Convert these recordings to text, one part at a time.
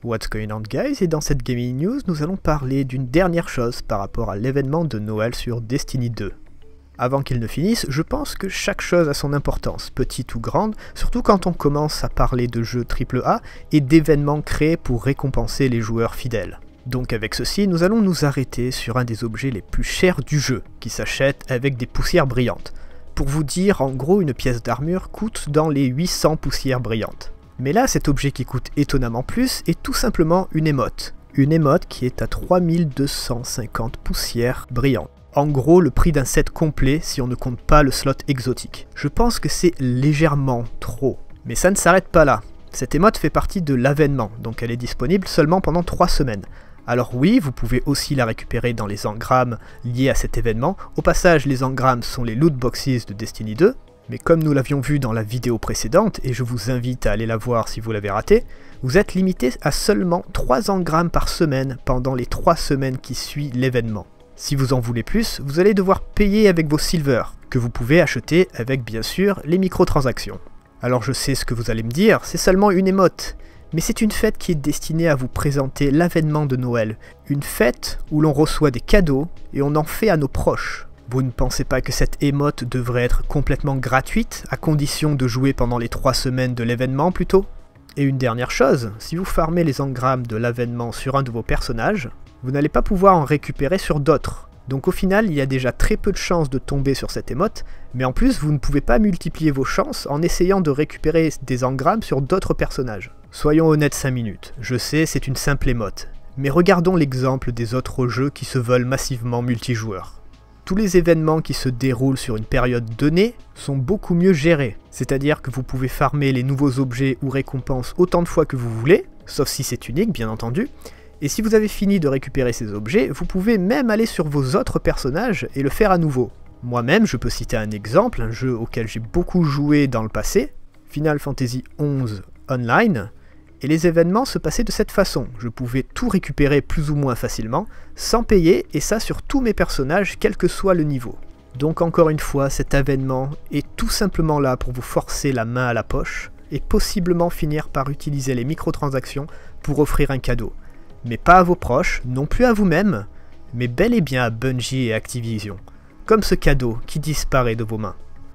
What's going on guys, et dans cette Gaming News, nous allons parler d'une dernière chose par rapport à l'événement de Noël sur Destiny 2. Avant qu'il ne finisse, je pense que chaque chose a son importance, petite ou grande, surtout quand on commence à parler de jeux AAA et d'événements créés pour récompenser les joueurs fidèles. Donc avec ceci, nous allons nous arrêter sur un des objets les plus chers du jeu, qui s'achète avec des poussières brillantes. Pour vous dire, en gros, une pièce d'armure coûte dans les 800 poussières brillantes. Mais là, cet objet qui coûte étonnamment plus est tout simplement une émote. Une émote qui est à 3250 poussières brillantes. En gros, le prix d'un set complet si on ne compte pas le slot exotique. Je pense que c'est légèrement trop. Mais ça ne s'arrête pas là. Cette émote fait partie de l'avènement, donc elle est disponible seulement pendant 3 semaines. Alors oui, vous pouvez aussi la récupérer dans les engrammes liés à cet événement. Au passage, les engrammes sont les loot boxes de Destiny 2. Mais comme nous l'avions vu dans la vidéo précédente, et je vous invite à aller la voir si vous l'avez raté, vous êtes limité à seulement 3 engrammes par semaine pendant les 3 semaines qui suivent l'événement. Si vous en voulez plus, vous allez devoir payer avec vos silver, que vous pouvez acheter avec bien sûr les microtransactions. Alors je sais ce que vous allez me dire, c'est seulement une émote, mais c'est une fête qui est destinée à vous présenter l'avènement de Noël, une fête où l'on reçoit des cadeaux et on en fait à nos proches. Vous ne pensez pas que cette émote devrait être complètement gratuite, à condition de jouer pendant les 3 semaines de l'événement plutôt? Et une dernière chose, si vous farmez les engrammes de l'avènement sur un de vos personnages, vous n'allez pas pouvoir en récupérer sur d'autres. Donc au final, il y a déjà très peu de chances de tomber sur cette émote, mais en plus vous ne pouvez pas multiplier vos chances en essayant de récupérer des engrammes sur d'autres personnages. Soyons honnêtes 5 minutes, je sais c'est une simple émote, mais regardons l'exemple des autres jeux qui se veulent massivement multijoueurs. Tous les événements qui se déroulent sur une période donnée sont beaucoup mieux gérés, c'est-à-dire que vous pouvez farmer les nouveaux objets ou récompenses autant de fois que vous voulez, sauf si c'est unique bien entendu, et si vous avez fini de récupérer ces objets, vous pouvez même aller sur vos autres personnages et le faire à nouveau. Moi-même, je peux citer un exemple, un jeu auquel j'ai beaucoup joué dans le passé, Final Fantasy XI Online, et les événements se passaient de cette façon. Je pouvais tout récupérer plus ou moins facilement, sans payer, et ça sur tous mes personnages, quel que soit le niveau. Donc encore une fois, cet événement est tout simplement là pour vous forcer la main à la poche, et possiblement finir par utiliser les microtransactions pour offrir un cadeau. Mais pas à vos proches, non plus à vous-même, mais bel et bien à Bungie et Activision, comme ce cadeau qui disparaît de vos mains.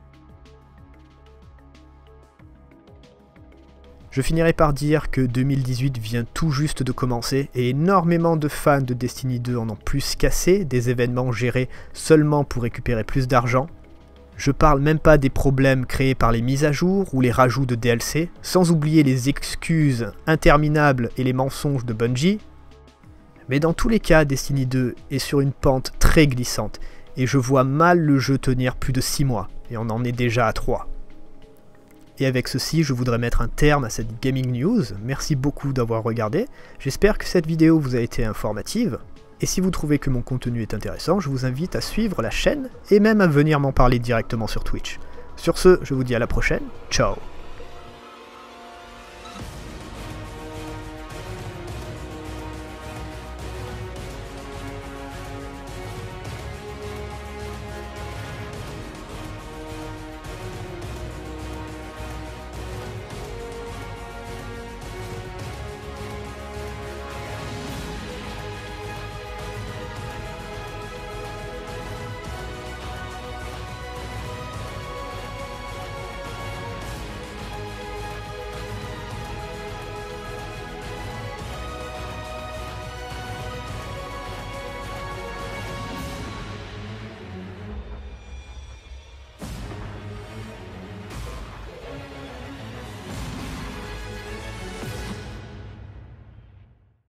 Je finirai par dire que 2018 vient tout juste de commencer et énormément de fans de Destiny 2 en ont plus cassé, des événements gérés seulement pour récupérer plus d'argent. Je parle même pas des problèmes créés par les mises à jour ou les rajouts de DLC, sans oublier les excuses interminables et les mensonges de Bungie. Mais dans tous les cas, Destiny 2 est sur une pente très glissante et je vois mal le jeu tenir plus de 6 mois, et on en est déjà à 3. Et avec ceci, je voudrais mettre un terme à cette Gaming News. Merci beaucoup d'avoir regardé. J'espère que cette vidéo vous a été informative. Et si vous trouvez que mon contenu est intéressant, je vous invite à suivre la chaîne et même à venir m'en parler directement sur Twitch. Sur ce, je vous dis à la prochaine. Ciao!